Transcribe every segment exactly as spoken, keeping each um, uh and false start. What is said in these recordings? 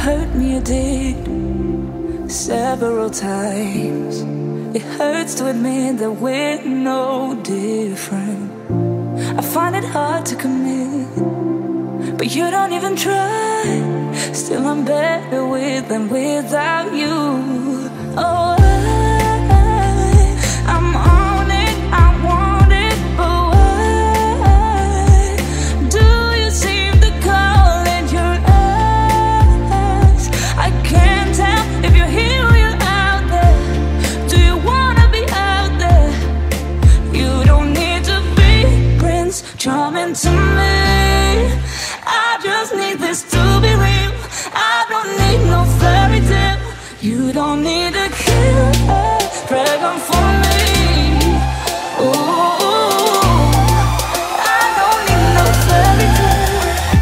hurt me, you did, several times. It hurts to admit that we're no different. I find it hard to commit, but you don't even try. Still I'm better with than without you. Oh, I'm on it, I want it, but why do you seem to call in your eyes? I can't tell if you're here or you're out there. Do you wanna be out there? You don't need to be Prince Charming to me. I just need this to be real. I don't need no fairy tale. You don't need a kill a dragon for me. Ooh, I don't need no fairy tale.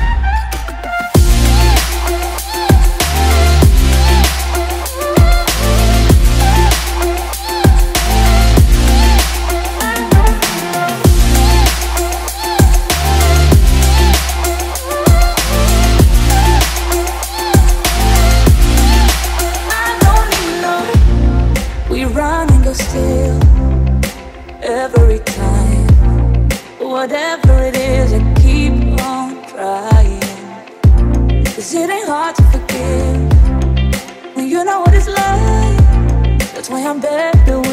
Still, every time, whatever it is, I keep on trying. Cause it ain't hard to forgive when you know what it's like. That's why I'm better